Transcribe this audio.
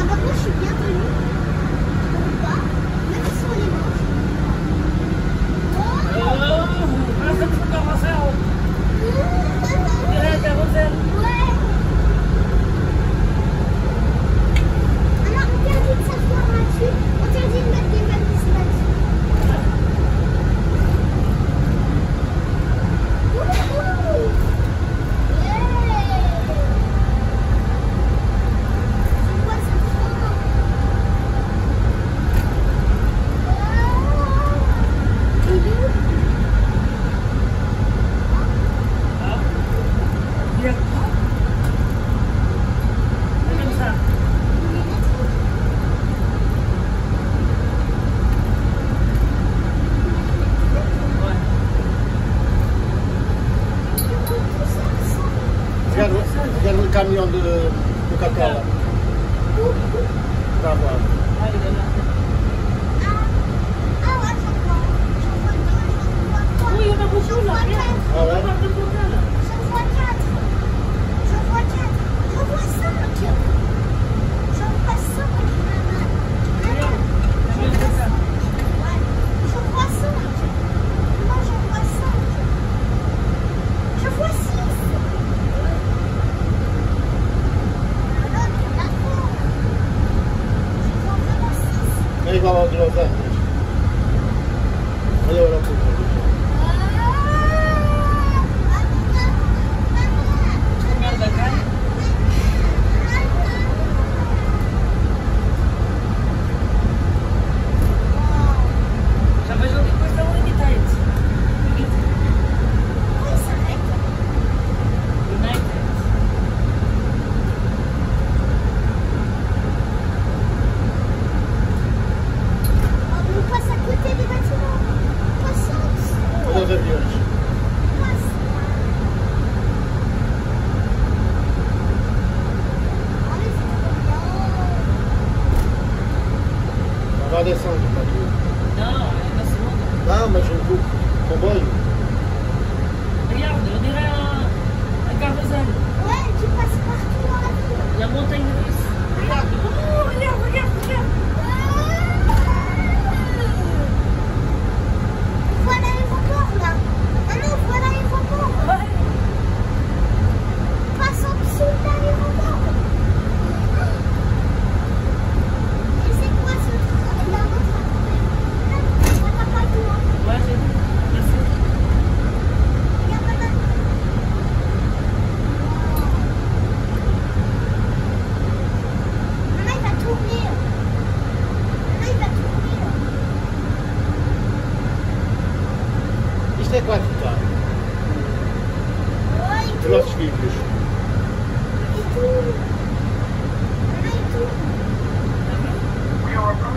Maintenant, je suis bienvenue. On va, même sur les manches. Ah, ça me fout dans ma cerveau. On dirait un carrousel. Ouais. Alors, interdit de s'asseoir là-dessus. Interdit de mettre des valises là-dessus. Wouhou! Yeah! C'est quoi ce son? Il est où? Ah. Bien. C'est comme ça. Ouais. Regarde le camion de cacao là. Va voir. Ah, il est là. Oui, il y en a beaucoup là. Regarde. Ah ouais? On parle de coca là. J'en vois 4. J'en vois 5. J'en vois 5, maman. Regarde. Camion de coca. Ouais. J'en vois 5. Moi, j'en vois 5. J'en vois 6. Alors, il y en a trop. J'en vois vraiment 6. Mais il va avoir de l'eau verte. Allez, voilà pour toi. Regarde la caille. Já vejo onde custa o United. United. On passe à côté des bâtiments. On passe. Olha os aviões. Vai descendo, Tati. Non, elle est pas si loin. Ah, mas o comboio. Regarde, on dirait un carrousel. Ouais, tu passes partout dans la ville. La montagne russe. Regarde. Oh, regarde, regarde, regarde. Voilà l'aéroport là. Maman, voilà l'aéroport. Ouais. Passe en dessous de l'aéroport. Et c'est quoi ce truc avec la route à côté? On n'a pas tout. Ouais, j'ai vu. Merci. Regarde maman. Maman, il va tourner. Maman, il va tourner. Isto é quanto está? Ouais, il Os tourne. nossos filhos. Il tourne. Maman, il tourne. We are